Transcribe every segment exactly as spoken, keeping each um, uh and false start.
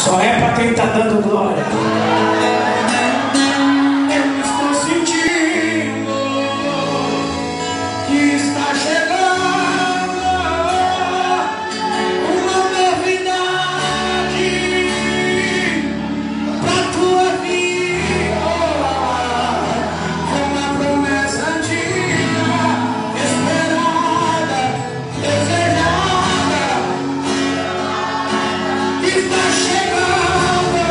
Só é pra quem tá dando glória. Eu estou sentindo que está chegando uma novidade pra tua vida, uma promessa antiga, esperada, desejada, está chegando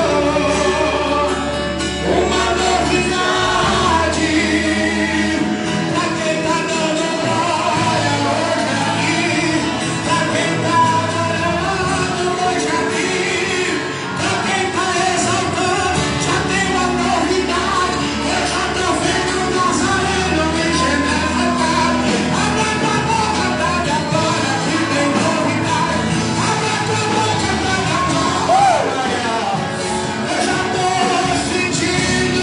uma novidade pra quem tá dando glória hoje aqui, pra quem tá adorando hoje aqui, pra quem tá exaltando. Já tem uma novidade, eu já tô vendo o Nazareno mexendo nessa cara. Abra tua boca, dá-lhe agora que tem novidade. Abra tua boca, dá-lhe agora. Eu já tô sentindo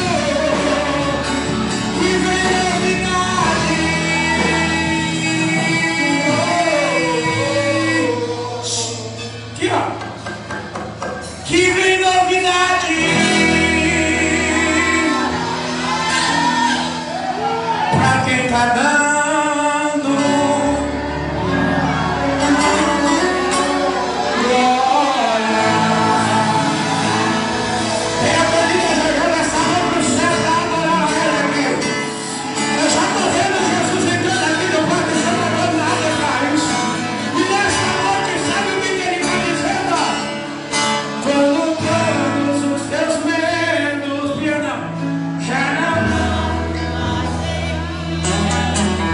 que vem novidade. Aqui, ó. Que vem novidade pra quem tá dando glória. Pega a vida, já joga essa mão pro céu, tá adorando ele aqui. Eu já tô vendo Jesus entrando aqui no quarto e jogando nada pra isso. E nessa noite, sabe o que que ele vai dizendo? Quando todos os teus medos, perdão, já não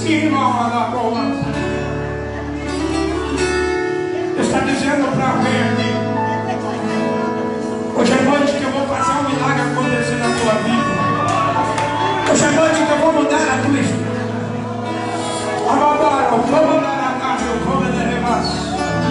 Deus está dizendo para alguém aqui: hoje é noite que eu vou fazer um milagre acontecer na tua vida. Hoje é noite que eu vou mudar a tua história. Agora, eu vou mudar a casa, eu vou mudar a rebaixo.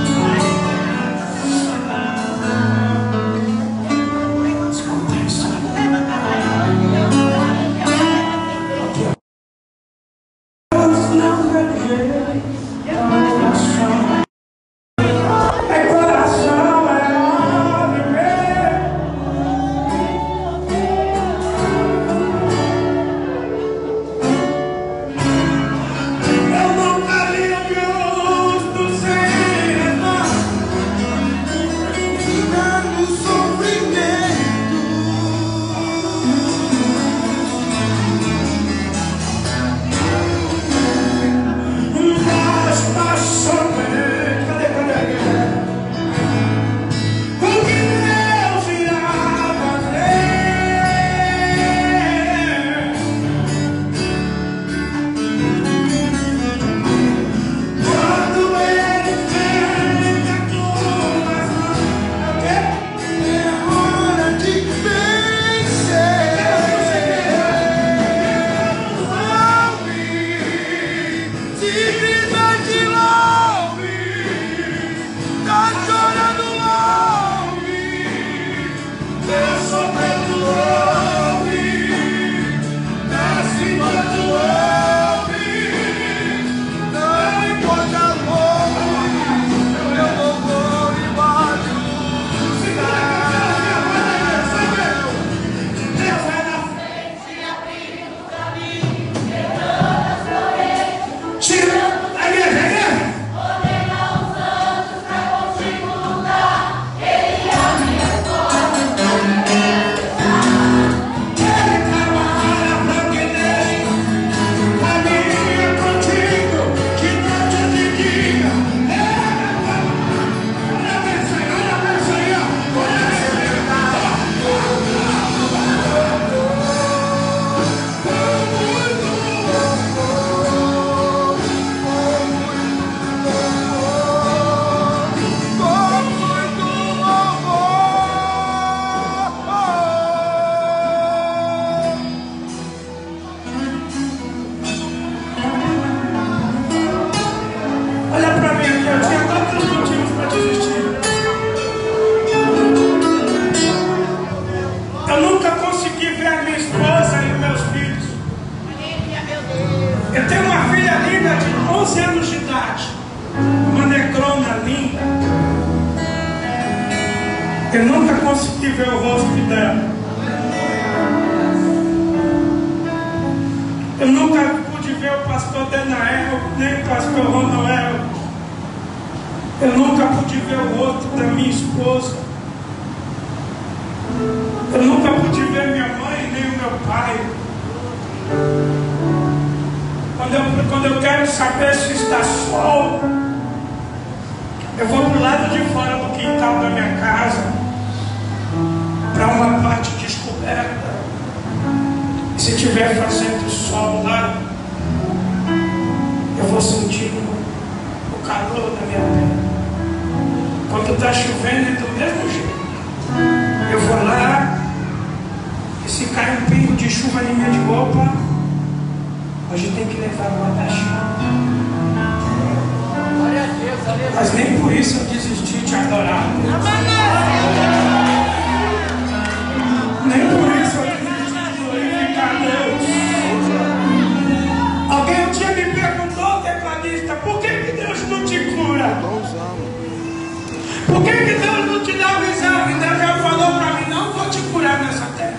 Eu nunca consegui ver o rosto dela. Eu nunca pude ver o pastor Danael, nem o pastor Ronoel. Eu nunca pude ver o rosto da minha esposa. Eu nunca pude ver minha mãe, nem o meu pai. Quando eu, quando eu quero saber se está sol, eu vou para o lado de fora do quintal da minha casa, para uma parte descoberta. E se estiver fazendo sol lá, eu vou sentindo o calor da minha pele. Quando está chovendo é do mesmo jeito. Eu vou lá, e se cai um pingo de chuva em minha de roupa, hoje tem que levar o guarda-chuva. Mas nem por isso eu desisti de adorar. Nem por isso eu desisti de glorificar Deus. Alguém um dia me perguntou, tecladista, por que que Deus não te cura? Por que que Deus não te dá um exame? Deus já falou para mim, não vou te curar nessa terra.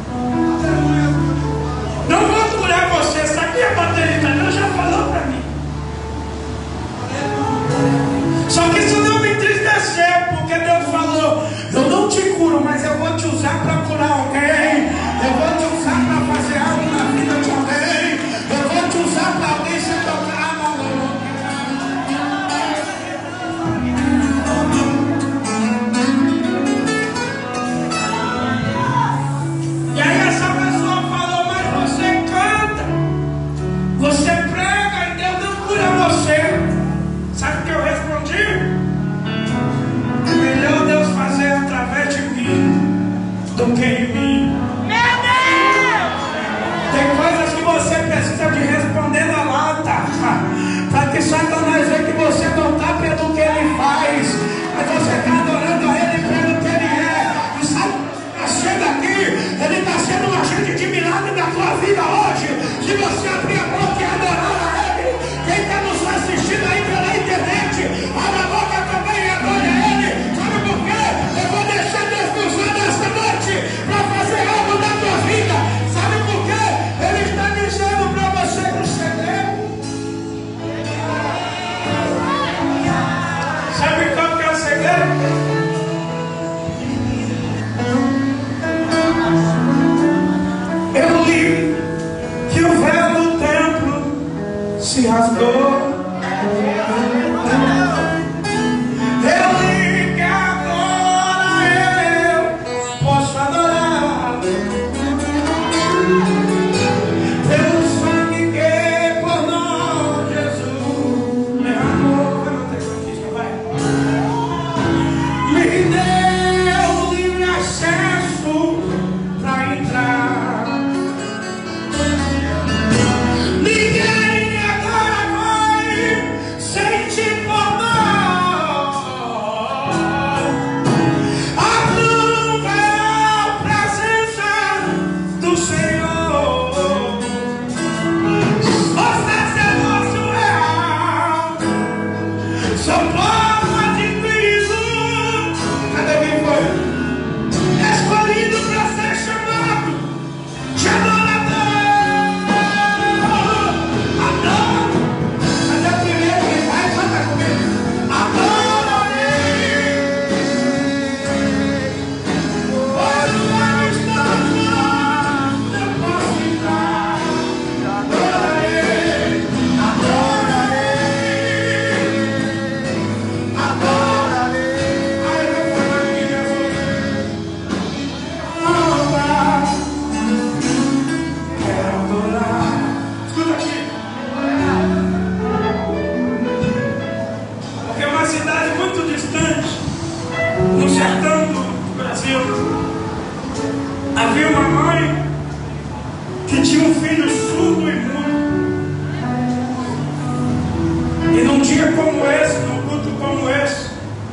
Não vou curar você, sabia, baterista? Deus já falou para mim. Só que isso não me entristeceu, porque Deus falou, eu não te curo, mas eu vou te usar para curar alguém. Eu vou te usar para fazer algo na vida de alguém. Eu vou te usar para alguém se tocar na mão. E aí essa pessoa falou, mas você canta, você prega E o véu do templo se rasgou. Eu li que agora eu posso adorar pelo sangue que por nós Jesus derramou. Vai no texto aqui, vai. Me deu livre acesso para entrar. Ninguém agora vai sentir por nós. A tua presença do Senhor. Os sacerdócio real são povo adquirido. Cadê quem foi? Escolhido para ser chamado de adorador. Adoro. Mas é o primeiro que vai cantar comigo. Adorarei. Pois o mar está fora, eu posso entrar. Adorarei. Adorarei. Adorarei. Aí eu vou falar aqui, Jesus. Adorar. Quero adorar. Escuta aqui. Porque é uma cidade muito distante, no sertão do Brasil, havia uma mãe que tinha um filho surdo e mudo. E num dia como esse, num culto como esse,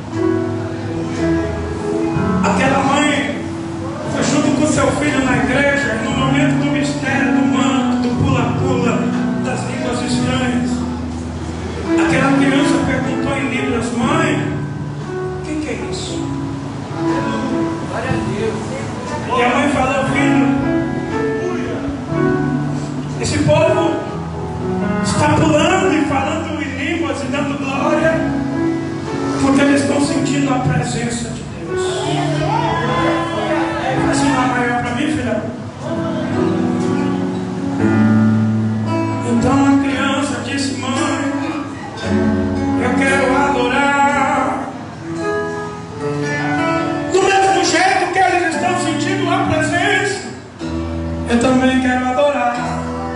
aquela mãe foi junto com seu filho na igreja, no momento do mistério, do manto, do pula-pula, das línguas estranhas. Aquela criança perguntou em Libras: mãe, o que, que é isso? Glória a Deus. E a mãe falou: filho, esse povo está pulando e falando em línguas e dando glória, porque eles estão sentindo a presença de Deus. Faz uma maior para mim, filha. Então a criança disse: mãe, eu quero adorar. Do mesmo jeito que eles estão sentindo a presença, eu também quero adorar.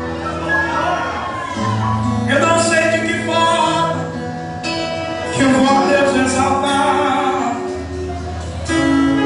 Eu não sei de que forma que eu vou a Deus exaltar.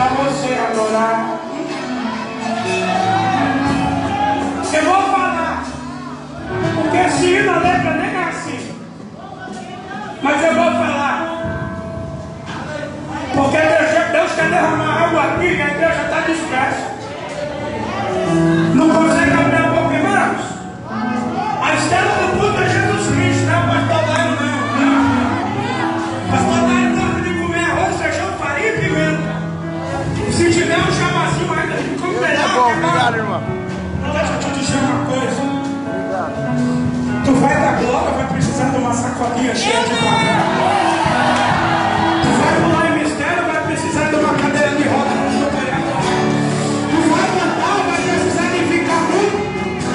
você adorar. Eu vou falar, porque esse hino, a letra nem é assim. Mas eu vou falar, porque Deus quer derramar algo aqui e a igreja está dispersa. Não consegue abrir a boca, irmãos. A estrela do culto é Jesus Cristo, não é o pastor Dário, não. não. Pastor Dário gosta de comer arroz, feijão, farinha e pimenta. Se tiver um chamazinho ainda, a gente come melhor. É bom, obrigado, irmão. Deixa eu te dizer uma coisa. Tu vai dar glória, vai precisar de uma sacolinha cheia de papel. Tu vai pular em mistério, vai precisar de uma cadeira de roda para te operar. Tu vai cantar, vai precisar de ficar muito.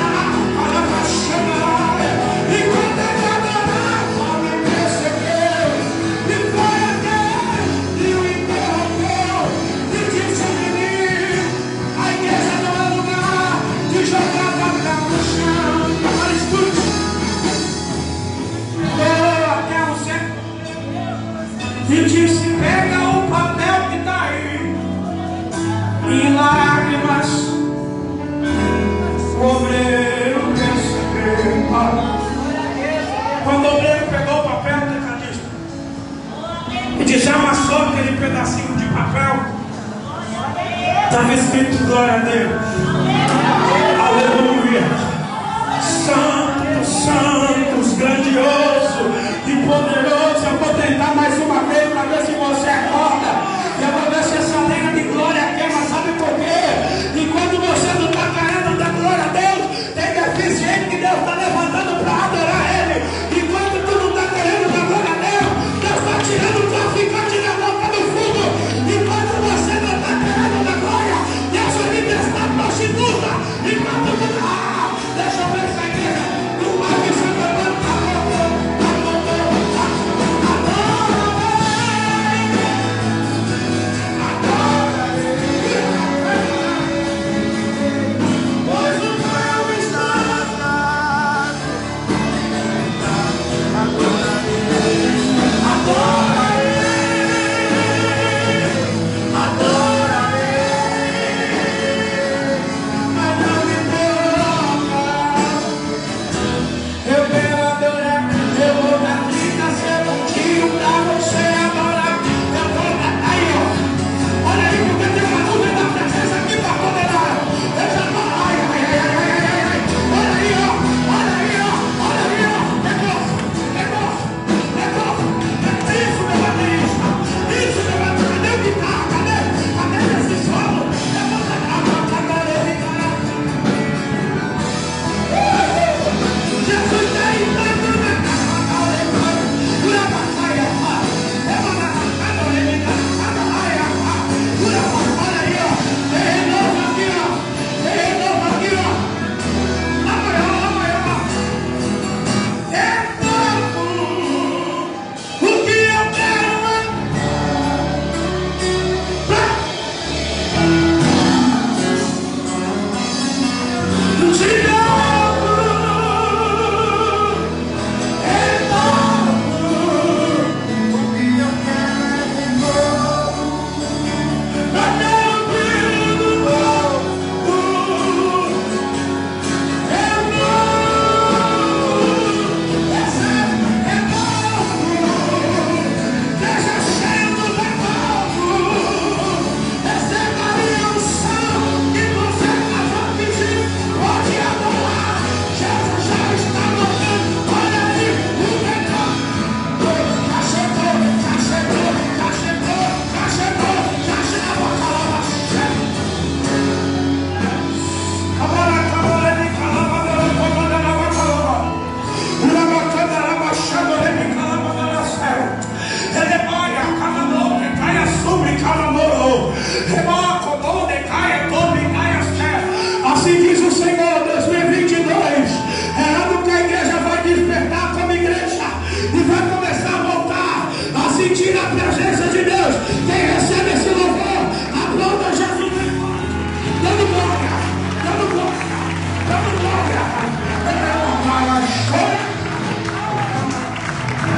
E quando ele adorar, Paulo percebeu. E foi até, e o interrompeu. E disse ao menino: a igreja não é lugar de jogar papel no chão. Agora escute. Até o centro. E disse: pega o papel que está aí. E lágrimas. O obreiro percebeu. Quando o obreiro pegou o papel, o tecladista, e desamassou aquele pedacinho de papel, estava escrito glória a Deus. Aleluia. Santo, santos, grandioso e poderoso. Eu vou tentar mais uma vez para ver se você acorda. Eu vou ver se essa lenha de glória queima. Sabe por quê? Enquanto você não está querendo dar glória a Deus, tem deficiente que Deus está levantando para adorar Ele. Enquanto tu não está querendo dar glória a Deus, Deus está tirando o traficante da boca do fundo. Enquanto você não está querendo dar glória, Deus vai libertar a prostituta. Enquanto tu ah, deixa eu ver essa igreja. Tu vai me chamando para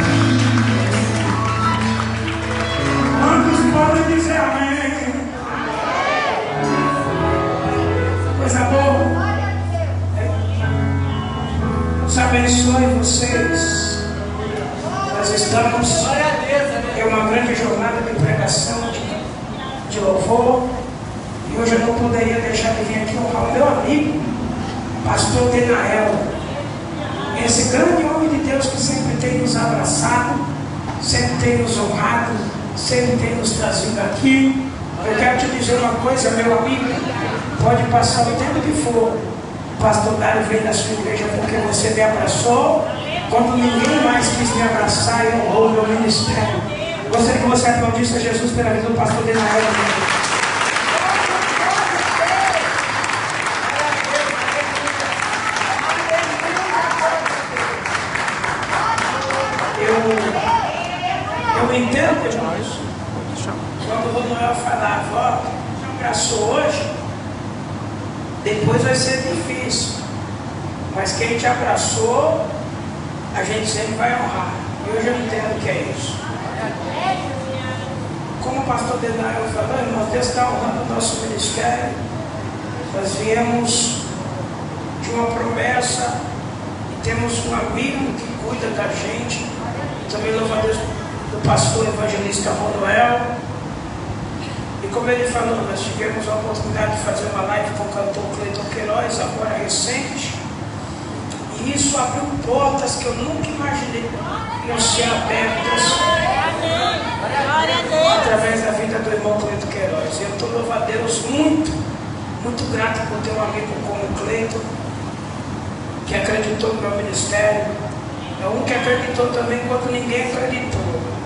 Quantos podem dizer amém? louvor. E hoje eu não poderia deixar de vir aqui honrar o meu amigo, pastor Denael. Esse grande homem de Deus que sempre tem nos abraçado, sempre tem nos honrado, sempre tem nos trazido aqui. Eu quero te dizer uma coisa, meu amigo, pode passar o tempo que for, o pastor Dário veio da sua igreja porque você me abraçou, quando ninguém mais quis me abraçar e honrou o meu ministério. Gostaria que você aplaudisse a Jesus pela vida do pastor Denael. Eu, eu entendo, irmãos, quando o Rodoel falava, ó, me abraçou hoje, depois vai ser difícil, mas quem te abraçou, a gente sempre vai honrar. E hoje eu entendo o que é isso. Como o pastor Denael falou, irmãos, Deus está honrando o nosso ministério. Nós viemos de uma promessa e temos um amigo que cuida da gente. Também louvo a Deus do pastor evangelista Rodoel. E como ele falou, nós tivemos a oportunidade de fazer uma live com o cantor Cleiton Queiroz, agora recente. E isso abriu portas que eu nunca imaginei iam ser abertas através da vida do irmão Cleiton Queiroz. E eu estou louvo a Deus muito, muito grato por ter um amigo como o Cleiton, que acreditou no meu ministério. É um que acreditou também quando ninguém acreditou.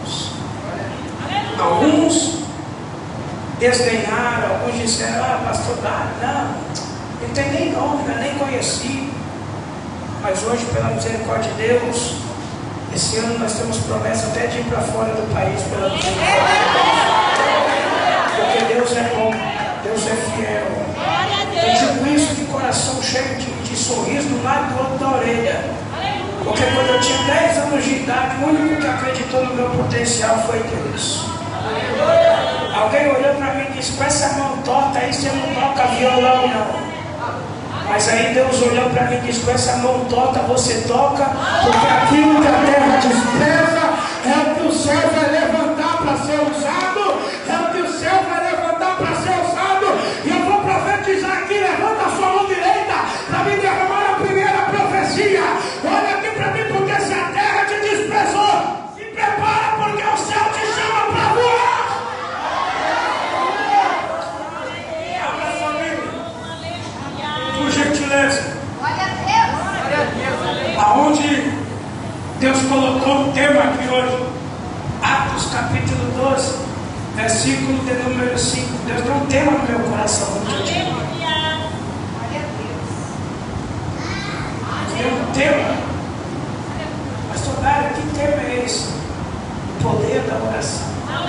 Alguns desdenharam, alguns disseram, ah, pastor Dário, não, não tem nem nome, eu nem conheci. Mas hoje, pela misericórdia de Deus, esse ano nós temos promessa até de ir para fora do país, pela misericórdia de Deus. Porque Deus é bom, Deus é fiel. Eu digo isso de coração cheio de, de sorriso do lado do outro da orelha. Porque quando eu tinha dez anos de idade, o único que acreditou no meu potencial foi Deus. Alguém olhou para mim e disse, com essa mão torta aí você não toca violão não. Mas aí Deus olhou para mim e disse, com essa mão torta você toca, porque aquilo que a terra despreza é o que o céu vai levantar para ser usado, é o que o céu vai levantar para ser usado. E eu vou profetizar aqui, levanta a sua mão direita para me derramar a primeira profecia. Olha aqui para mim, porque se a terra te desprezou, se prepara porque o céu te chama para voar. Por gentileza, aonde Deus colocou o tema aqui hoje, Atos capítulo doze, versículo de número cinco. Deus deu um tema no meu coração. Deu um tema. Pastor Dário, que tema é esse? O poder da oração.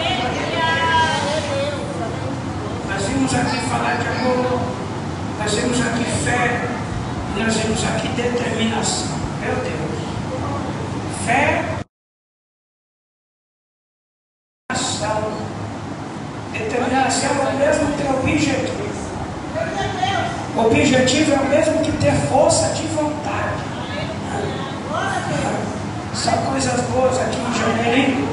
Nós vimos aqui falar de amor, nós vimos aqui fé, e nós vimos aqui determinação. Meu Deus. Fé, determinação. Determinação é o mesmo que ter objetivo. O objetivo é o mesmo que ter força de vontade. São coisas boas aqui em Janeiro.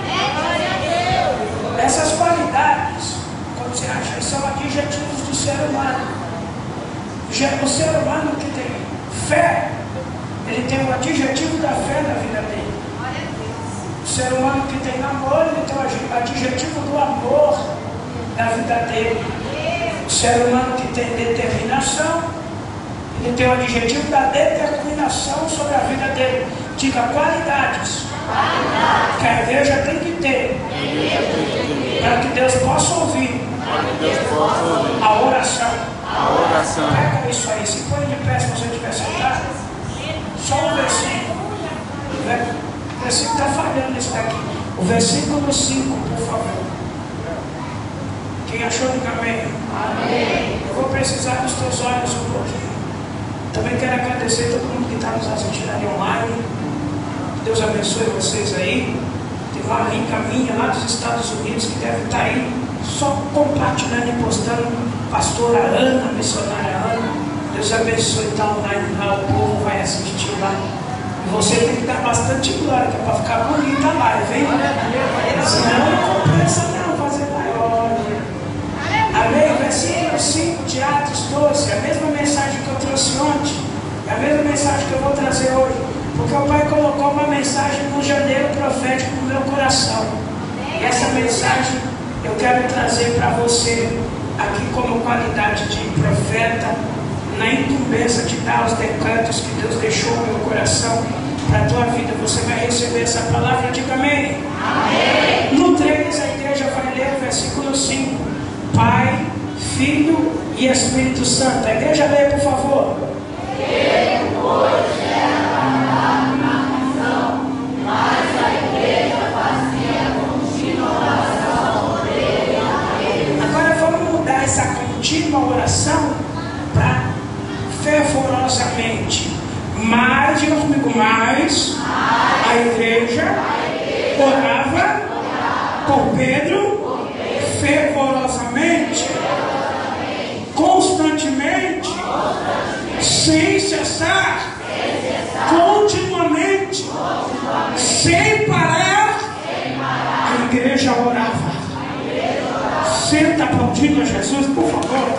Essas qualidades, quando você acha, são adjetivos do ser humano. O ser humano que tem fé, ele tem o adjetivo da fé na vida dele. O ser humano que tem amor, ele tem o adjetivo do amor na vida dele. O ser humano que tem determinação, ele tem o adjetivo da determinação sobre a vida dele. Diga qualidades que a igreja tem que ter para que Deus possa ouvir a oração. A oração. Pega isso aí, se põe de pé se você estiver sentado. Só um versículo. O versículo está falhando isso daqui. O versículo cinco, por favor. Quem achou, diga amém. Amém. Eu vou precisar dos teus olhos um pouquinho. Também quero agradecer a todo mundo que está nos assistindo ali online. Deus abençoe vocês aí. Tem uma amiga minha lá dos Estados Unidos que deve estar aí só compartilhando e postando. Pastora Ana, missionária Ana, Deus abençoe, está online lá, o povo vai assistir lá. E você tem que dar bastante glória, que é para ficar bonita a live, hein? Senão não compensa não fazer maior. Porque o Pai colocou uma mensagem no janeiro profético no meu coração. E essa mensagem eu quero trazer para você aqui como qualidade de profeta, na incumbência de dar os decretos que Deus deixou no meu coração para a tua vida. Você vai receber essa palavra, diga amém. Amém. No três a igreja vai ler o versículo cinco. Pai, Filho e Espírito Santo. A igreja lê, por favor. Ele hoje era uma missão, mas a igreja fazia contínua oração dele. Agora vamos mudar essa contínua oração para fervorosamente. Mas, diga comigo, mais a igreja orava por Pedro fervorosamente, constantemente, sem cessar, continuamente, sem parar, a igreja orava. Senta aplaudindo a Jesus, por favor.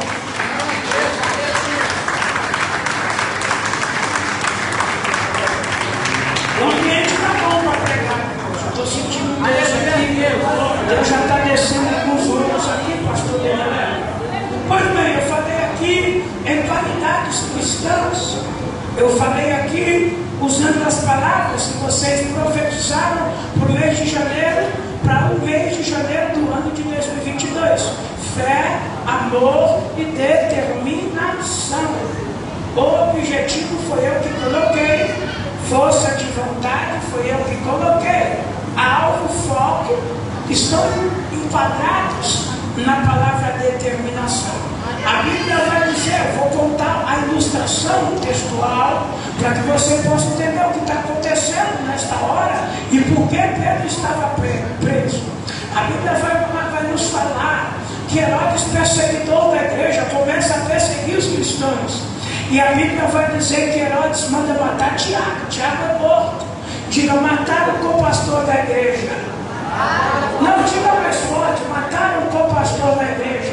O ambiente está bom para pregar. Eu estou sentindo Deus aqui. Deus já está descendo alguns olhos aqui, pastor Daniel. Pois bem, eu falei aqui em qualidades cristãs. Eu falei aqui usando as palavras que vocês profetizaram para o mês de janeiro, para o mês de janeiro do ano de dois mil e vinte e dois. Fé, amor e determinação. O objetivo foi eu que coloquei. Força de vontade foi eu que coloquei. Alvo, foco, estão enquadrados na palavra determinação. A Bíblia vai dizer, vou contar a ilustração textual para que você possa entender o que está acontecendo nesta hora e por que Pedro estava preso. A Bíblia vai, vai nos falar que Herodes, perseguidor da igreja, começa a perseguir os cristãos. E a Bíblia vai dizer que Herodes manda matar Tiago. Tiago é morto. Diga, mataram o co-pastor da igreja. Não, diga mais forte, mataram o co-pastor da igreja.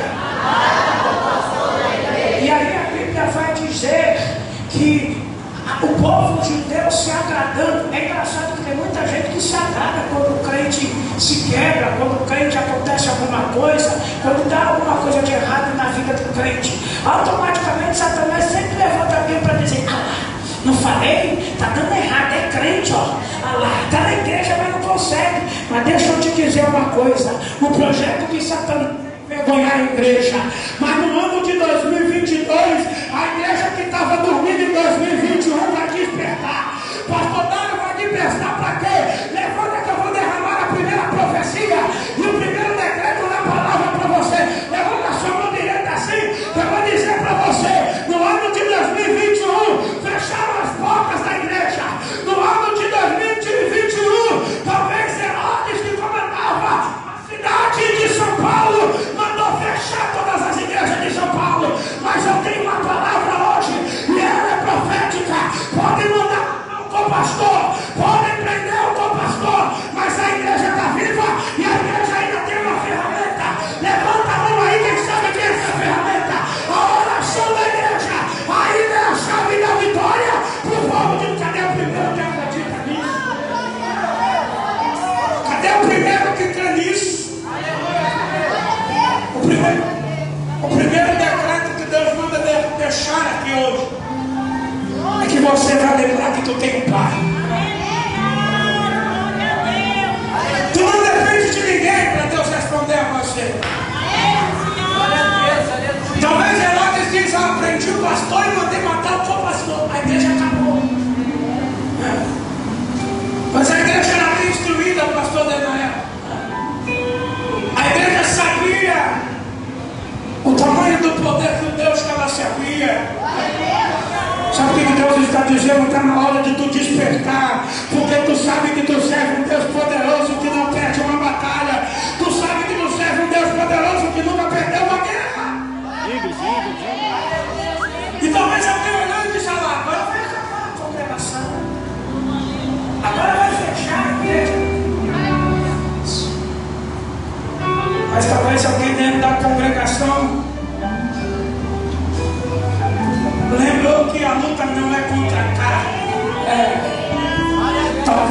E aí a Bíblia vai dizer que o povo judeu se agradando. É engraçado que tem muita gente que se agrada quando o crente se quebra, quando o crente acontece alguma coisa, quando dá alguma coisa de errado na vida do crente. Automaticamente Satanás sempre levanta alguém para dizer, ah lá, não falei? Está dando errado, é crente, ó. Ah lá, está na igreja, mas não consegue. Mas deixa eu te dizer uma coisa, o projeto de Satanás é envergonhar a igreja. Mas no ano de dois mil e vinte e dois, a igreja que estava dormindo em dois mil e vinte e um vai despertar. Pastor Dário vai despertar para quê? Levanta que eu vou derramar a primeira profecia e o primeiro decreto na palavra para você. Levanta a sua mão direita assim, que eu vou dizer para você, no ano de dois mil e vinte e um, fecharam as portas da igreja. No ano de dois mil e vinte e um, talvez Herodes, que comandava a cidade de São Paulo, mandou fechar todas as igrejas de São Paulo. Mas eu tenho uma palavra hoje, e ela é profética. Podem mandar o pastor, podem prender o pastor, mas a igreja está viva e a igreja ainda tem uma ferramenta. Levanta a mão aí, quem sabe que é essa ferramenta? A oração da igreja ainda é a chave da vitória para o povo de... Cadê o primeiro que acredita nisso? Cadê o primeiro que crê nisso? O primeiro, o primeiro decreto que Deus manda deixar aqui hoje é que você vai lembrar que tu tem um pai. Tu não depende de ninguém para Deus responder a você. Talvez Herodes diz, eu aprendi o pastor e mandei matar o co-pastor. A igreja acabou. Mas a igreja era bem instruída, pastor Daniel. A igreja sabia o tamanho do poder do Deus que ela servia. Sabe o que Deus está dizendo? Está na hora de tu despertar, porque tu sabe que tu serve um Deus poderoso que não perde uma batalha. Tu sabe que tu serve um Deus poderoso que nunca perdeu uma guerra. E talvez alguém olhando e diz, ah, agora vai acabar a congregação, agora vai fechar a igreja. Mas talvez alguém dentro da congregação lembrou que a luta não é contra a carne, é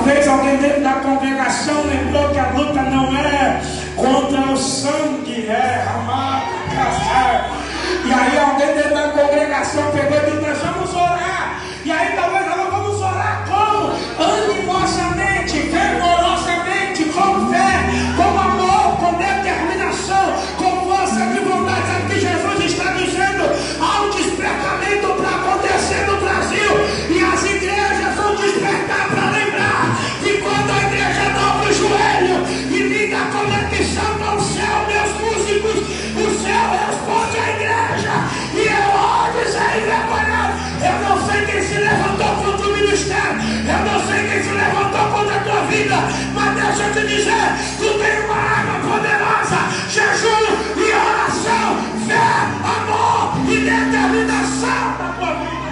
Talvez alguém dentro da congregação lembrou que a luta não é contra o sangue, é amado, casar. E aí alguém dentro da congregação pegou e disse: nós vamos orar. E aí talvez nós vamos orar como? Animosamente, fervorosamente, com fé, com amor, com determinação, com força de vontade. Sabe que Jesus está dizendo? Há um despertamento para acontecer no Brasil. E as igrejas vão despertar para lembrar que quando a igreja dobra o joelho e liga a conexão com o céu, meus músicos, o céu responde à igreja. E Herodes é envergonhado. Eu não sei quem se levantou contra o ministério, eu não sei quem se levantou contra a tua vida, mas deixa eu te dizer: tu tem uma arma poderosa: jejum e oração, fé, amor e determinação na tua vida.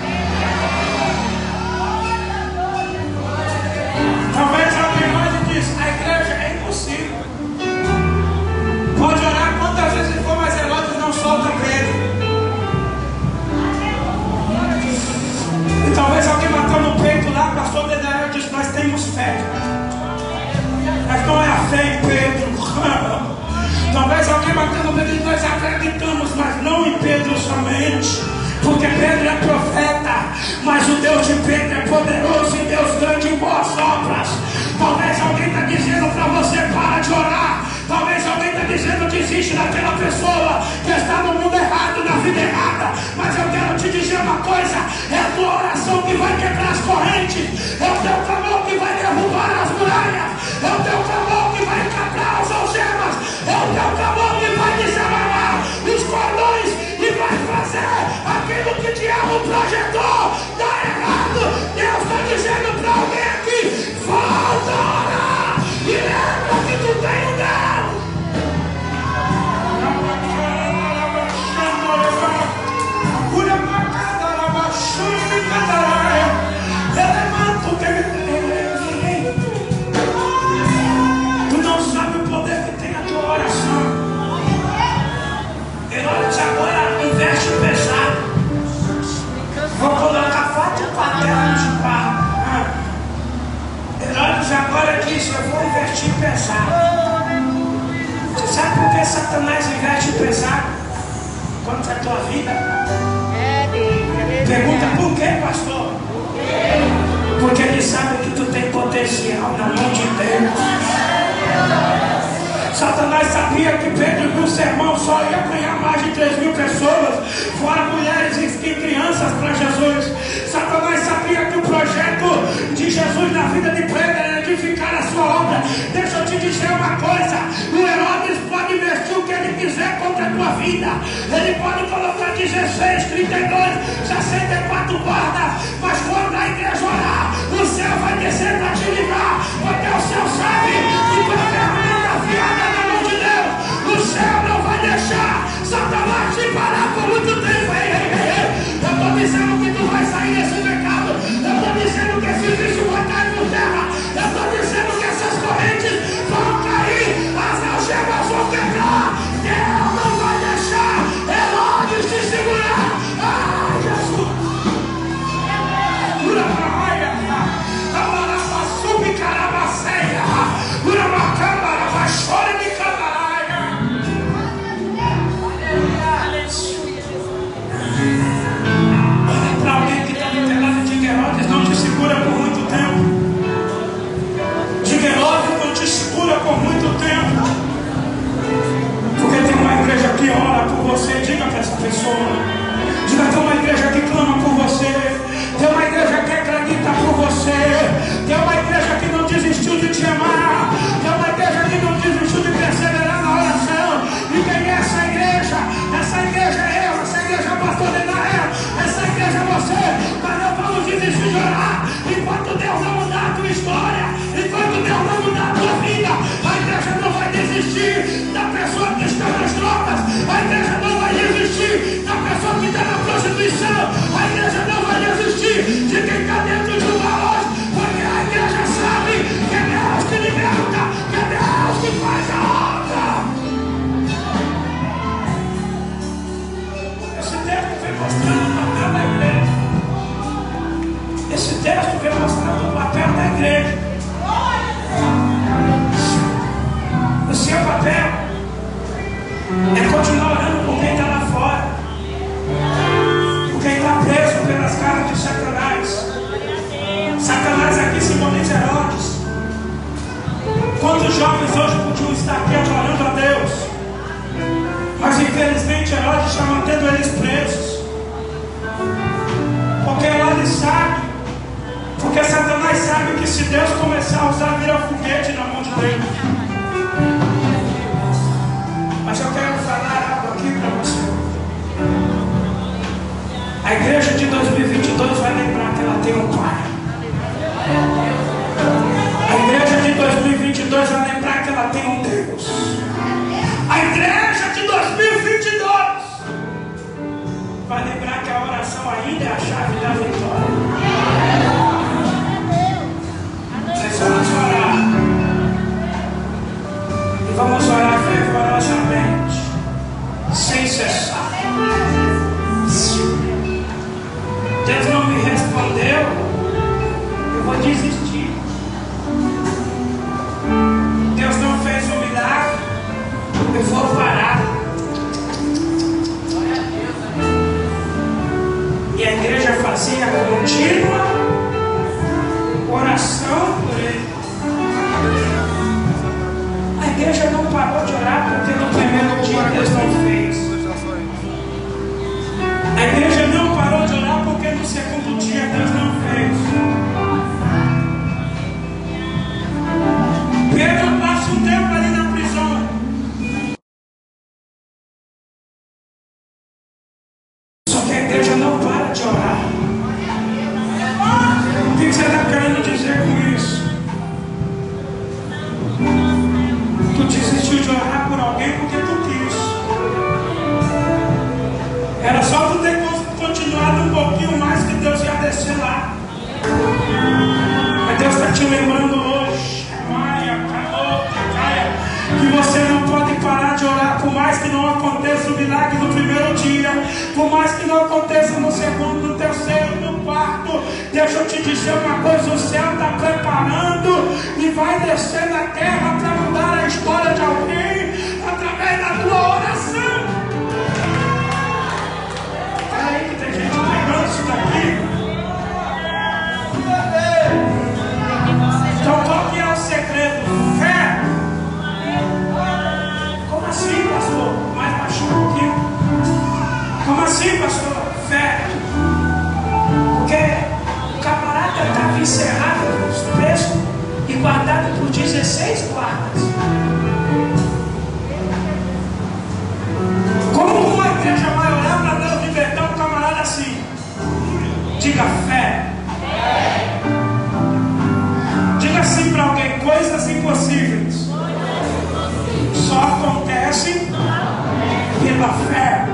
Talvez alguém olhe e diz: a igreja é impossível. Pode orar quantas vezes for, mas Herodes não solta Pedro. E talvez alguém matando o peito lá, pastor Dedé diz: nós temos fé. Mas não é a fé em Pedro. Talvez alguém matando o peito diz: nós acreditamos, mas não em Pedro somente. Porque Pedro é profeta, mas o Deus de Pedro é poderoso e Deus grande em boas obras. Talvez alguém está dizendo para você: para de orar. Talvez alguém está dizendo: desiste daquela pessoa que está no mundo errado, na vida errada. Mas eu quero te dizer uma coisa: é a tua oração que vai quebrar as correntes, é o teu clamor que vai derrubar as muralhas, é o teu clamor que vai quebrar as algemas, é o teu clamor que vai desamarrar os cordões e vai fazer aquilo que o diabo projetou dar errado. Deus está dizendo para alguém aqui: volta a orar e lembra que tu tem um Deus. Tu não sabe o poder que tem a tua oração. Herodes agora investe pesado. Vou colocar quatro quaternos de barro. Herodes agora diz: eu vou investir pesado. Você sabe por que Satanás investe pesado contra a tua vida? Pergunta: por que, pastor? Porque ele sabe que tu tem potencial na mão de Deus. Satanás sabia que Pedro, no sermão, só ia ganhar mais de três mil pessoas, fora mulheres e crianças, para Jesus. Satanás sabia que o projeto de Jesus na vida de Pedro era edificar a sua obra. Deixa eu te dizer uma coisa: o Herodes pode investir o que ele quiser contra a tua vida. Ele pode colocar dezesseis, trinta e dois, sessenta e quatro guardas, mas quando a igreja orar, o céu vai descer para te livrar, porque o céu sabe que tu é ferramenta afiada na mão de Deus. O céu não vai deixar Satanás te parar por muito tempo. Ei, ei, ei, ei. Eu estou dizendo que tu vai sair desse pecado. Eu estou dizendo que esse vício vai cair por terra. Eu estou dizendo que essas correntes vão cair, as algemas vão quebrar. Deus não vai deixar Herodes te segurar. Ai, Jesus. Pura praia. Agora passa. É continuar orando por quem está lá fora, por quem está preso pelas garras de Satanás. Satanás aqui simboliza Herodes. Quantos jovens hoje podiam estar aqui adorando a Deus, mas infelizmente Herodes está mantendo eles presos, porque Herodes sabe, porque Satanás sabe que se Deus começar a usar, vira foguete na mão de Deus. Mas eu quero falar algo aqui para você. A igreja de dois mil e vinte e dois vai lembrar que ela tem um pai. A igreja de dois mil e vinte e dois vai lembrar que ela tem um Deus. A igreja de dois mil e vinte e dois vai lembrar que a oração ainda é a chave da vitória. Nós vamos orar. E vamos orar fervorosamente, sem cessar. Deus não me respondeu, eu vou desistir. Deus não fez um milagre, eu vou parar. E a igreja fazia contínua oração por ele. A igreja não parou de orar porque no primeiro dia Deus não fez. A igreja não parou de orar porque no segundo dia Deus não fez. Pedro passa um tempo ali na prisão. Só que a igreja não para de orar. O que você está querendo dizer com isso? Tu desistiu de orar por alguém porque tu quis. Era só tu ter continuado um pouquinho mais que Deus ia descer lá. Mas Deus está te lembrando hoje, que você não pode parar de orar, por mais que não aconteça o milagre no primeiro dia, por mais que não aconteça no segundo, no terceiro, no quarto. Deixa eu te dizer uma coisa: o céu está preparando e vai descer na terra para mudar a história de alguém através da tua oração. Aí que tem gente pegando isso daqui. Então qual que é o segredo? Fé. Como assim, pastor? Mais baixinho um pouquinho. Como assim, pastor? Fé. Porque o camarada estava encerrado, preso e guardado por dezesseis guardas. Como uma igreja vai orar para Deus libertar um camarada assim? Diga fé. Diga assim para alguém: coisas impossíveis só acontecem pela fé.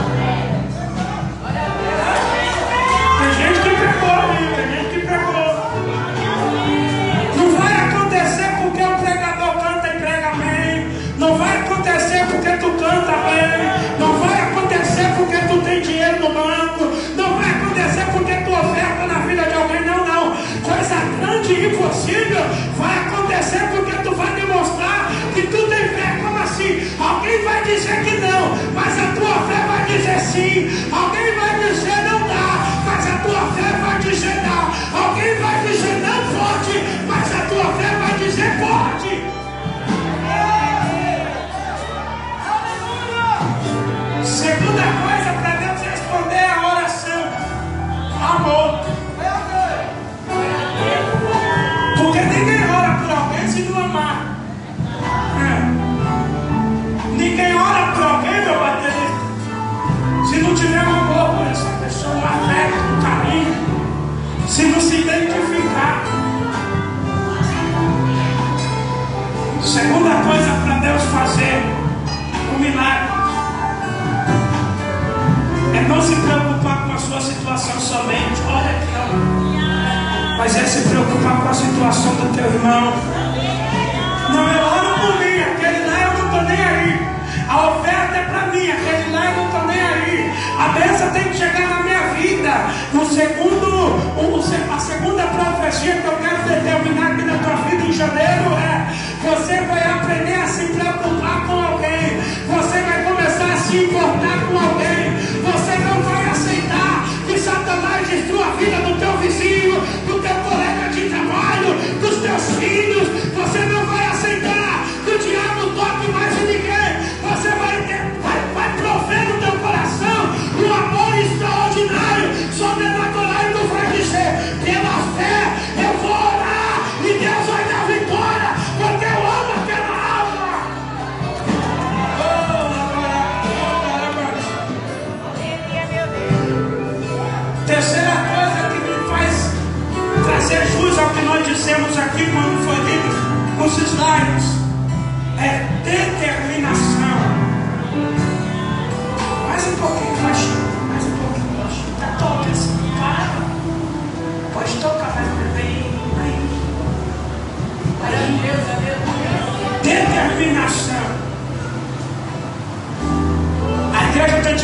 Tem gente que pegou ali, tem gente que pegou. Não vai acontecer porque o pregador canta e prega amém. Não vai acontecer porque tu canta bem. Não vai acontecer porque tu tem dinheiro no banco. Não vai acontecer porque tu oferta na vida de alguém. Não, não. Coisa grande e impossível vai acontecer porque tu vai demonstrar que tu tem fé. Como assim? Alguém vai dizer que não, mas a tua fé vai dizer sim. Alguém vai dizer não dá, mas a tua fé vai dizer dá. Alguém vai dizer não pode, mas a tua fé vai dizer pode. Segunda coisa para Deus responder é a oração. Amor. Porque ninguém ora por alguém se não amar. É. Ninguém ora por alguém, meu baterista, se não tiver um amor por essa pessoa, um afeto, um carinho, se não se identificar. Segunda coisa para Deus fazer um milagre é não se preocupar com a sua situação somente. Olha aqui, ó. Mas é se preocupar com a situação do teu irmão. Não, eu oro por mim, aquele lá eu não estou nem aí. A oferta é para mim, aquele lá eu não estou nem aí. A bênção tem que chegar na minha vida. O segundo, o, a segunda profecia que eu quero determinar aqui na tua vida em janeiro é: você vai aprender a se preocupar com alguém. Você vai começar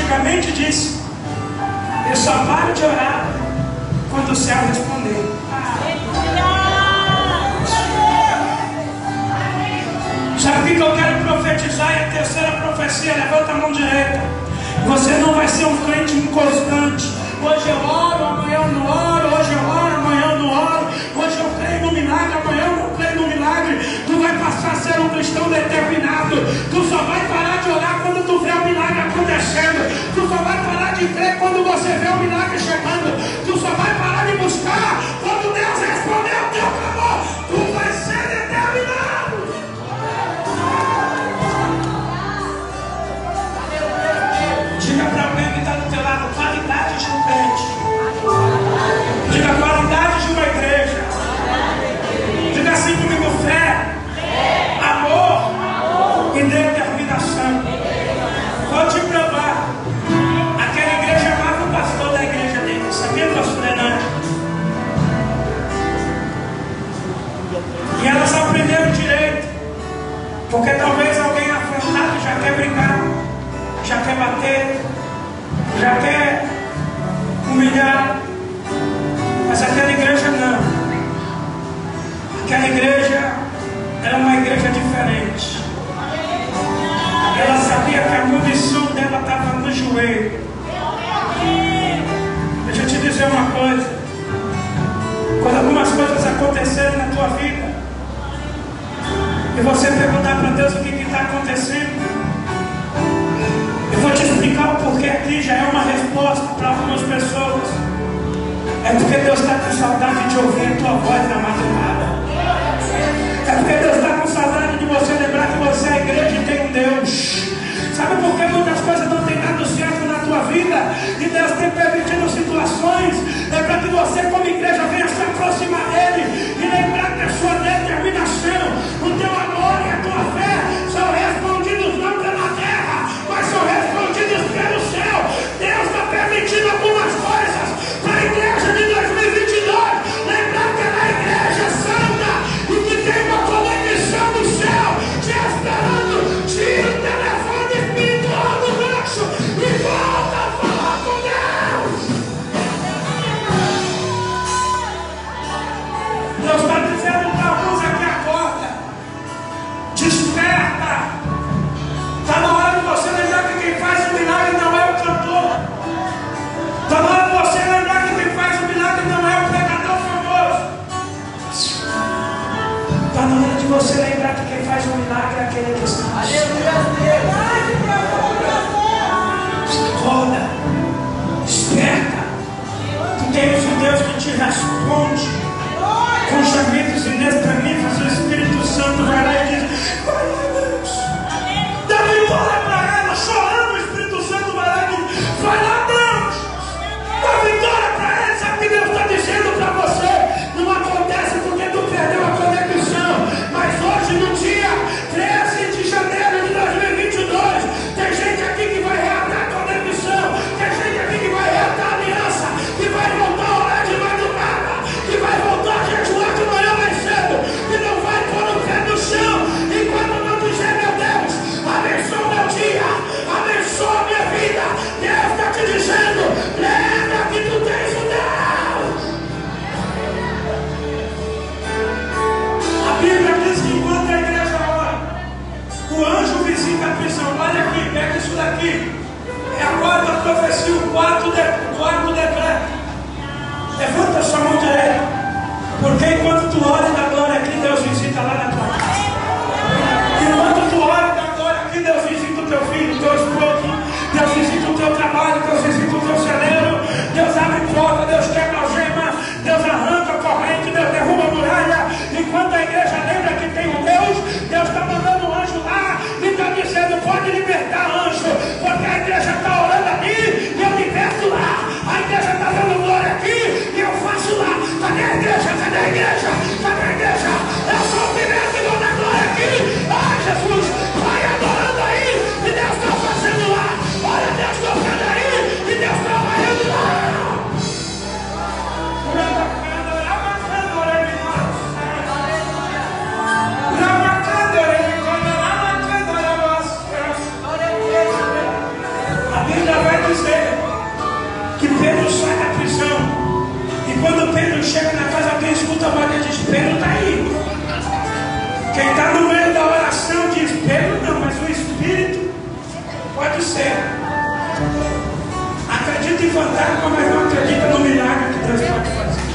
antigamente disse: eu só paro de orar quando o céu responder. Sabe o que eu quero profetizar? É a terceira profecia. Levanta a mão direita. Você não vai ser um crente inconstante. Hoje eu oro, amanhã eu não oro. Hoje eu oro, amanhã eu não oro. Hoje eu creio no milagre, amanhã eu não creio no milagre. Tu vai passar a ser um cristão determinado. Tu só vai parar de orar quando tu vê o milagre acontecendo. Tu só vai parar de crer quando você vê o milagre chegando. Tu só vai parar de buscar quando Deus responder o teu clamor. Tu vai ser determinado. Diga para alguém que está do teu lado: qualidade de um crente. Diga: qualidade de uma igreja. Diga assim comigo: fé, amor e determinação. Vou te provar. Aquela igreja amava o pastor da igreja dele. Sabia, pastor Renan? E elas aprenderam direito. Porque talvez alguém afrontado já quer brigar, já quer bater, já quer humilhar. Mas aquela igreja não. Aquela igreja era uma igreja diferente. Ela sabia que a munição dela estava no joelho. Deixa eu te dizer uma coisa. Quando algumas coisas acontecerem na tua vida e você perguntar para Deus o que está acontecendo, eu vou te explicar o porquê aqui. Já é uma resposta para algumas pessoas. É porque Deus está com saudade de ouvir a tua voz na madrugada. É porque Deus está com saudade de você lembrar que você é igreja e tem um Deus. Sabe por que muitas coisas não têm dado certo na tua vida e Deus tem permitido situações? É para que você, como igreja, venha se aproximar dele e lembrar que a sua determinação, o teu amor e a tua fé são respondidos não pela terra, mas são respondidos pelo céu. Deus está permitindo algumas coisas para a igreja de dois mil e vinte e dois lembrar que ela é a igreja santa e que tem uma conexão do céu te esperando. Tira o telefone espiritual do rancho e volta a falar com Deus. Deus está dizendo para alguns aqui: acorda, desperta. Está na hora de você lembrar que quem faz o milagre não é o cantor. Está na hora de você lembrar que quem faz o milagre não é o pregador famoso. Está na hora de você lembrar que quem faz o milagre é aquele que está. Acorda, desperta. Tu tens um Deus que te responde com gemidos inexprimíveis. O Espírito Santo vai lá e diz: vai lá, Deus. Davi olha para ela chorando. O Espírito Santo vai lá e diz: vai lá, Deus. Davi olha para ela. Sabe o que Deus está dizendo para você? Não acontece porque tu perdeu a conexão. Mas hoje, no dia treze de janeiro de dois mil e vinte e dois, tem gente aqui que vai reatar a conexão. Tem gente aqui que vai reatar a aliança, que vai voltar a orar de madrugada, que vai voltar a jejuar de manhã mais cedo, que não vai pôr o pé no chão enquanto não dizer: meu Deus, abençoa meu dia, abençoa minha vida. Deus está te dizendo: lembra que tu tens um Deus. A Bíblia diz que enquanto a igreja ora, o anjo visita a prisão. Olha aqui, pega isso daqui. É a quarta profecia, o quarto, de, o quarto decreto. Levanta sua mão direita. Porque enquanto tu ora da glória aqui, Deus visita lá na tua casa. Enquanto tu ora da glória aqui, Deus visita o teu filho, o teu esposo. Deus visita o teu trabalho, Deus visita o teu celeiro. Deus abre porta, Deus quebra algema, Deus arranca a corrente, Deus derruba a muralha. Enquanto a igreja lembra que tem um Deus, Deus está mandando um anjo lá e está dizendo: pode libertar, anjo, porque a igreja está orando aqui e eu liberto lá. A igreja está dando glória aqui e eu faço lá. Cadê a igreja? Cadê a igreja? Cadê a igreja? Eu sou o primeiro que vou dar glória aqui. Ai, Jesus, vai adorando aí e Deus está Pedro chega na casa, alguém escuta a voz e diz: Pedro está aí. Quem está no meio da oração diz: Pedro não, mas o Espírito pode ser. Acredita em fantasma, mas não acredita no milagre que Deus pode fazer.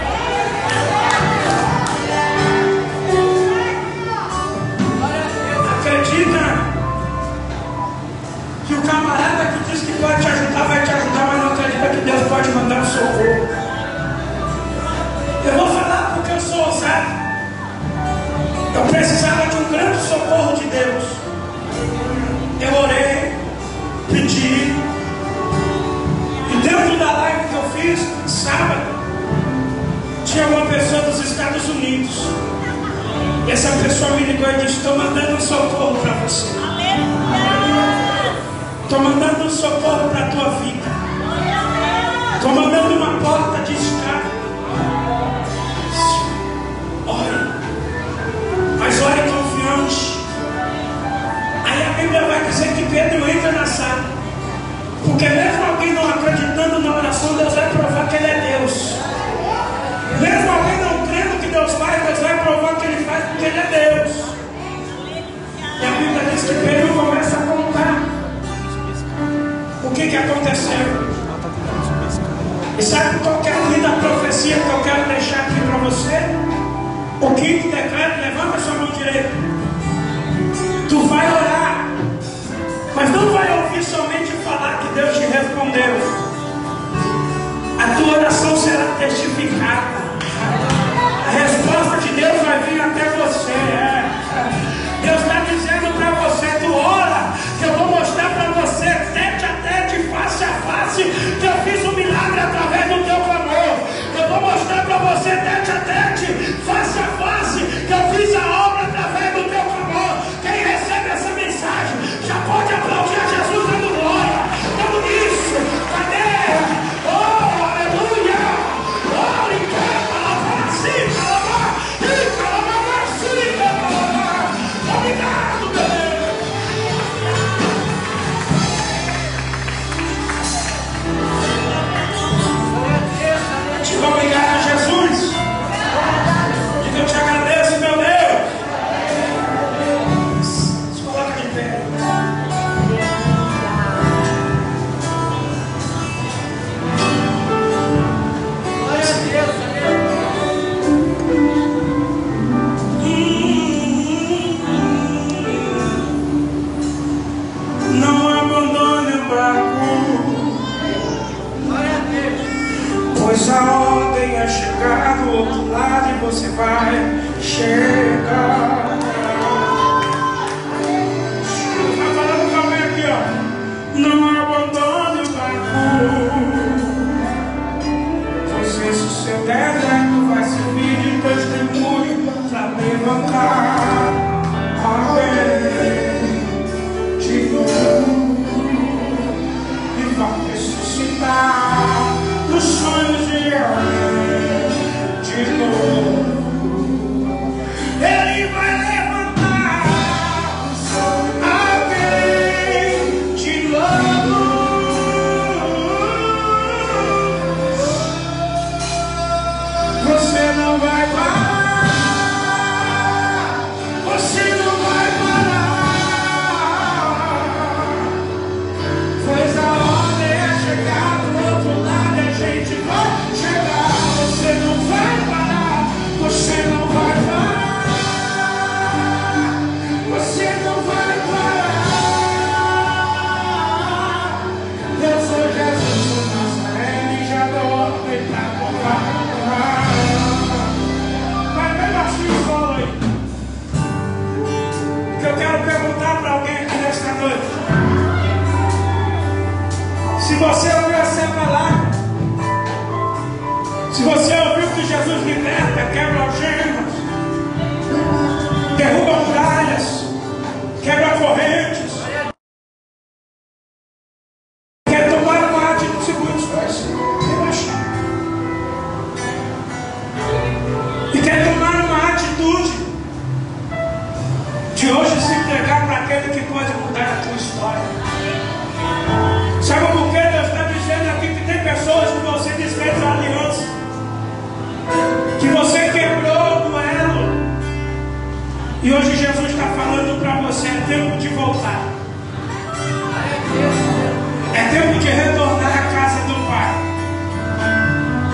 Acredita que o camarada que diz que pode te ajudar vai te ajudar, mas não acredita que Deus pode mandar um socorro. Eu vou falar porque eu sou ousado. Eu precisava de um grande socorro de Deus. Eu orei, pedi, e dentro da live que eu fiz sábado, tinha uma pessoa dos Estados Unidos. E essa pessoa me ligou e disse: estou mandando um socorro para você. Estou mandando um socorro para a tua vida. Estou mandando uma porta de escape. Ore, mas ore confiante. Aí a Bíblia vai dizer que Pedro entra na sala, porque mesmo alguém não acreditando na oração, Deus vai provar que Ele é Deus. Mesmo alguém não crendo que Deus faz, Deus vai provar que Ele faz, porque Ele é Deus. E a Bíblia diz que Pedro começa a contar o que, que aconteceu. E sabe qual que é a linda profecia que eu quero deixar aqui para você? O quinto decreto: levanta a sua mão direita. Tu vai orar, mas não vai ouvir somente falar que Deus te respondeu. A tua oração será testificada. A resposta de Deus vai vir até você. É. Deus está dizendo para você: tu ora, que eu vou mostrar para você, tete a tete, face a face, que eu fiz um milagre através do teu clamor. Eu vou mostrar para você, tete a tete, face a face, que eu fiz a obra através do teu clamor. Quem recebe essa mensagem já pode aplaudir a Jesus dando glória. Dando isso. Cadê? Oh, aleluia! Oh, e calma, assim, calma, e calma, assim, calma. Obrigado, meu Deus. Diga obrigado a Jesus. Diga: eu te agradeço, meu Deus. Se coloca de pé. Glória a Deus, Não abandone o barco, glória a Deus. pois a ordem é chegar do outro lado e você vai chegar. Está falando com alguém aqui, ó. Não abandone o barco, pois esse seu deserto vai servir de testemunho para levantar alguém de novo e vai ressuscitar os sonhos de alguém de novo. Ele vai levantar alguém de novo. Você não vai parar. Você não vai parar. Pois a ordem é chegar do outro lado e a gente vai chegar. Você não vai parar. Você não vai parar. Você não vai parar. Eu sou Jesus o Nazareno e já dou ordem pra parar. Mas mesmo assim, solo aí. Que eu quero perguntar para alguém aqui nesta noite: se você ouviu essa palavra, se você ouviu que Jesus liberta, quebra algemas, derruba muralhas, quebra correntes, quer tomar uma atitude, segura coisas, relaxar, e quer tomar uma atitude de hoje se entregar para aquele que pode mudar a tua história. Sabe por que Deus está dizendo aqui que tem pessoas que você desfez a aliança?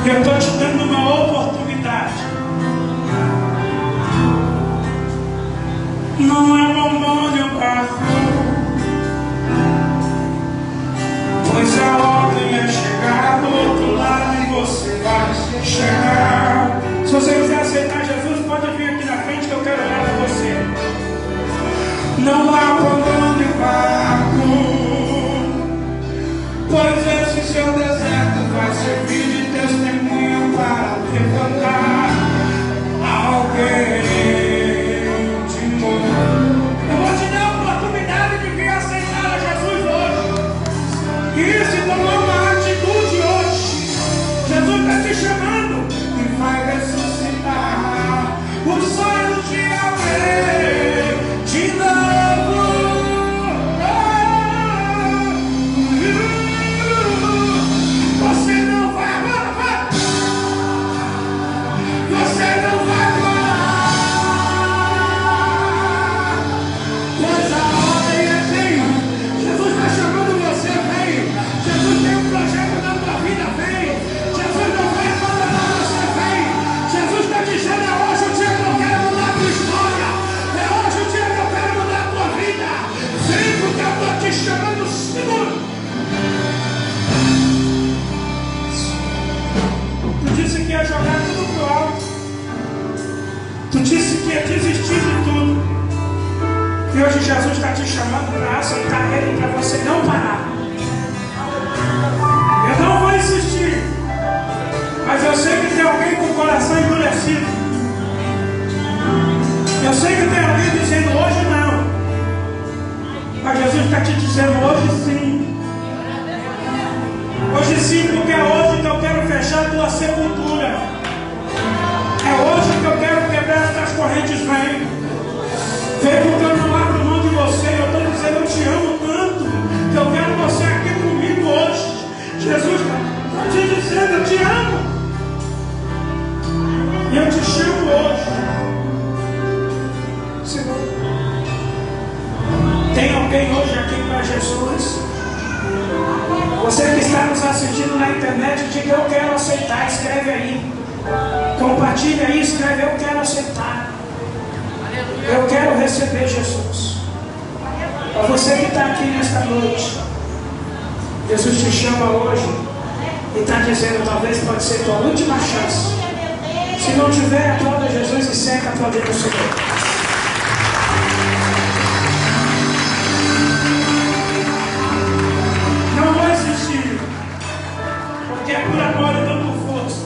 eu estou te dando uma oportunidade. Não é bombom de um carro, pois a ordem é chegar do outro lado e você vai chegar. Se você quiser aceitar Jesus, pode vir aqui na frente que eu quero orar por você. Não há bombom de barco, pois esse seu deserto vai servir de testemunho para levantar alguém de novo. Eu vou te dar a oportunidade de vir aceitar a Jesus hoje. E se tomar uma atitude hoje, Jesus está te chamando e vai ressuscitar o sonho de alguém de novo. Você não vai agora, você não vai agora, pois a ordem é vem. Jesus está chamando você, vem. Jesus tem um projeto na tua vida, vem. Jesus não vai abandonar você, vem. Jesus está dizendo, é hoje o dia que eu quero mudar a tua história, é hoje o dia que eu quero mudar a tua vida. Vem, porque eu estou te chamando, Senhor. Tu disse que ia jogar tudo pro alto. Tu disse que ia desistir de tudo. E hoje Jesus está te chamando para aceitar Ele, para você não parar. Eu não vou insistir, mas eu sei que tem alguém com o coração endurecido. Eu sei que tem alguém dizendo hoje não, mas Jesus está te dizendo hoje sim. Hoje sim, porque é hoje que eu quero fechar a tua sepultura. É hoje que eu quero quebrar essas correntes. Vem, vem, porque eu não abro mão de você. Eu estou dizendo, eu te amo tanto que eu quero você aqui comigo hoje. Jesus está te dizendo, eu te amo. E eu te chamo hoje. Senhor, tem alguém hoje aqui para Jesus? Você que está nos assistindo na internet, diga eu quero aceitar, escreve aí. Compartilha aí, escreve eu quero aceitar. Eu quero receber Jesus. Para você que está aqui nesta noite, Jesus te chama hoje e está dizendo, talvez pode ser tua última chance. Se não tiver, aplauda Jesus e senta aplaudindo o Senhor. Não vou insistir, porque é por amor e não por força.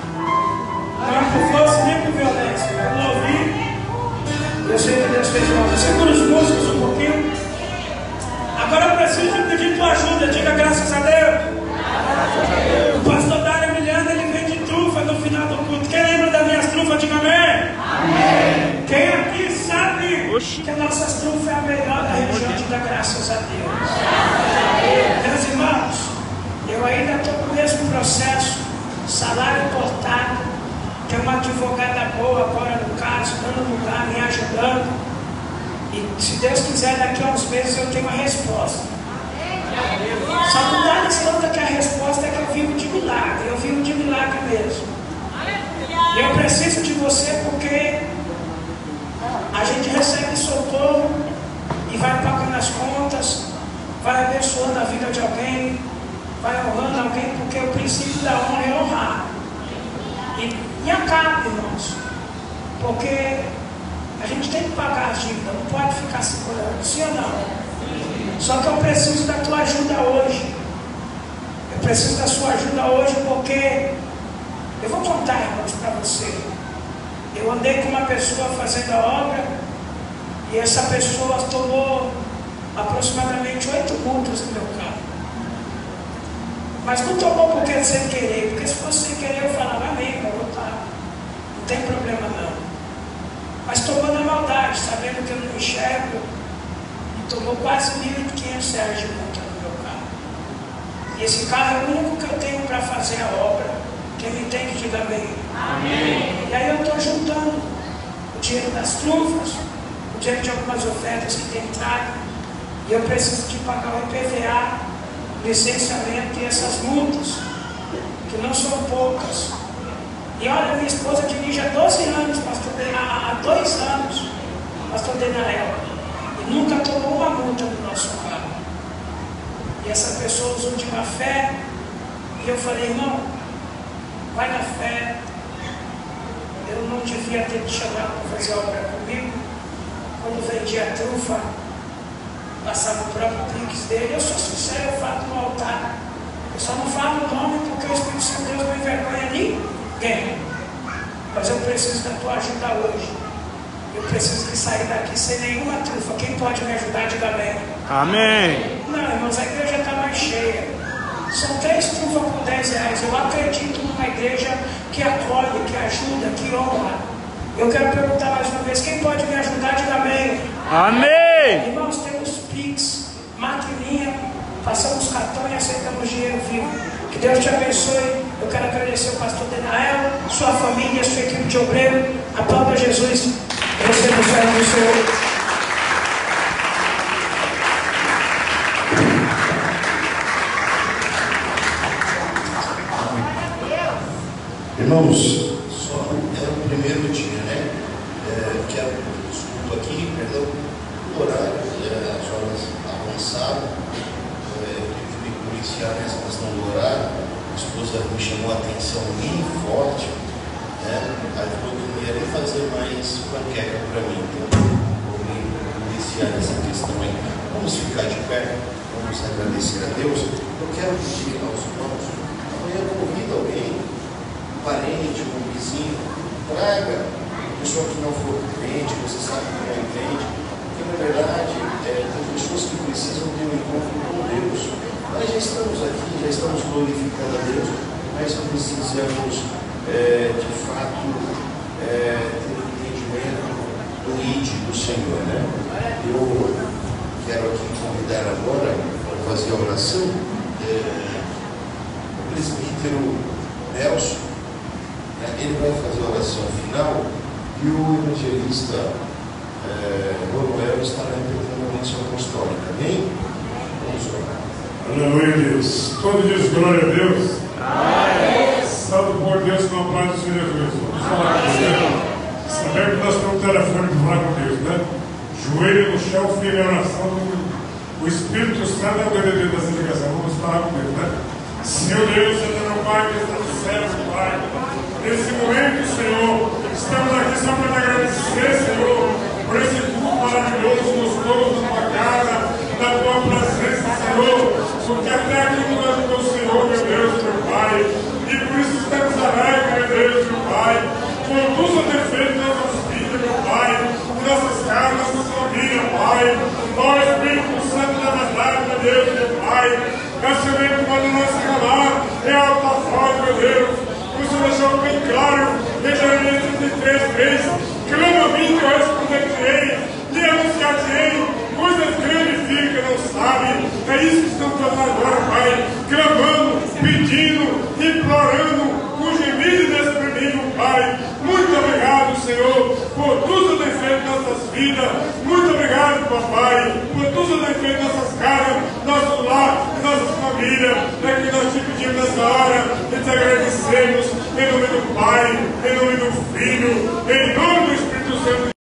Não é por força nem por violência. Eu não ouvi, eu sei que Deus fez mal. Segura os músicos um pouquinho. Agora eu preciso pedir tua ajuda. Diga graças a Deus. O pastor Dário Emiliano, ele vende trufa no final do culto. Quem lembra das minhas trufas? Diga amém. Amém. Quem aqui sabe Oxi. que a nossa trufa é a melhor da região? Diga graças a Deus. Meus irmãos, eu ainda estou no mesmo processo, salário cortado, tem uma advogada boa agora no caso, dando lugar, me ajudando. E se Deus quiser, daqui a uns meses eu tenho a resposta. Só que não dá lição que a resposta é que eu vivo de milagre, eu vivo de milagre mesmo. E eu preciso de você porque a gente recebe socorro e vai pagando as contas, vai abençoando a vida de alguém, vai honrando alguém, porque o princípio da honra é honrar. E, e acaba, irmãos, porque a gente tem que pagar a dívida, não pode ficar segurando, sim ou não? Só que eu preciso da tua ajuda hoje. Eu preciso da sua ajuda hoje porque eu vou contar, irmãos, para você. Eu andei com uma pessoa fazendo a obra e essa pessoa tomou aproximadamente oito multas no meu carro. Mas não tomou porque sem querer, porque se fosse sem querer eu falava amém, eu vou estar. Não tem problema não. Mas tomou na maldade, sabendo que eu não enxergo, e tomou quase mil e quinhentos reais de multa no meu carro. E esse carro é o único que eu tenho para fazer a obra. Quem me entende, diga amém. Amém. E aí eu estou juntando o dinheiro das trufas, o dinheiro de algumas ofertas que tem entrado, e eu preciso de pagar o I P V A, licenciamento e essas multas, que não são poucas. E olha, minha esposa dirige há doze anos, pastor, há, há dois anos, pastor Denael, e nunca tomou uma multa no nosso carro. E essa pessoa usou de má fé, e eu falei, irmão, vai na fé, eu não devia ter te chamado para fazer obra comigo. Quando vendi a trufa, passava o próprio Pix dele. Eu sou sincero, eu falo no altar. Eu só não falo o nome porque o Espírito Santo de Deus não envergonha ninguém. Mas eu preciso da tua ajuda hoje. Eu preciso de sair daqui sem nenhuma trufa. Quem pode me ajudar, diga amém. Amém. Não, irmãos, a igreja está mais cheia. São três trufas por dez reais. Eu acredito numa igreja que acolhe, que ajuda, que honra. Eu quero perguntar mais uma vez, quem pode me ajudar, diga amém. Amém. Irmãos, temos Pix, maquininha, passamos cartão e aceitamos dinheiro vivo. Que Deus te abençoe. Eu quero agradecer ao pastor Denael, sua família, sua equipe de obreiro. Aplauda Jesus. Receba o servo do Senhor. Irmãos, só é o primeiro dia, né? É, quero desculpa aqui, perdão, o horário, é, as horas avançadas, é, eu tive que me policiar nessa questão do horário. A esposa me chamou a atenção bem forte, né? Aí falou que não ia nem fazer mais panqueca para mim, então vou me policiar nessa questão aí. Vamos ficar de pé, vamos agradecer a Deus. Eu quero pedir aos irmãos, amanhã convida alguém, parente, um vizinho, traga pessoa que não for crente, você sabe que não é crente, porque na verdade é, tem pessoas que precisam ter um encontro com Deus. Nós já estamos aqui, já estamos glorificando a Deus, mas precisamos é, de fato é, ter um entendimento do I D do Senhor, né? Eu quero aqui convidar agora para fazer a oração é, o presbítero Nelson. Ele vai fazer a oração final e o evangelista é, Manuel estará interpretando a bênção apostólica. Amém? Vamos orar. Aleluia, Deus. Todo diz glória a Deus. Amém. Santo por Deus com a paz do Senhor Jesus. Vamos falar com você. Saber que nós temos um telefone para falar com Deus, né? Joelho no chão, firme a oração. O Espírito Santo é o verdadeiro dessa ligação. Vamos falar com Deus, né? Senhor Deus, Senhor meu Pai, que está no céu, Pai. Nesse momento, Senhor, estamos aqui só para te agradecer, Senhor, por esse culto maravilhoso, gostoso da tua casa, da tua presença, Senhor, porque até aqui nos ajudou o Senhor, meu Deus, meu Pai, e por isso estamos alegres, meu Deus, meu Pai, conduz o defeito das nossas vidas, meu Pai, de nossas casas, nossas famílias, Pai, ó Espírito Santo da verdade, meu Deus, meu Pai, nós sabemos que quando nós calar, é a tua voz, meu Deus. O Senhor deixou bem claro em Jeremias trinta e três, três, clama a mim que eu responder-te-ei, lhe anunciar-te-ei, coisas grandes e firmes que não sabe. É isso que estamos fazendo agora, Pai, clamando, pedindo, implorando, com gemido e desprendível, Pai. Muito obrigado, Senhor, por tudo que tem feito em nossas vidas. Muito obrigado, Papai, por tudo que tem feito em nossas casas, nosso lar, nossas famílias. É que nós te pedimos nessa hora e te agradecemos em nome do Pai, em nome do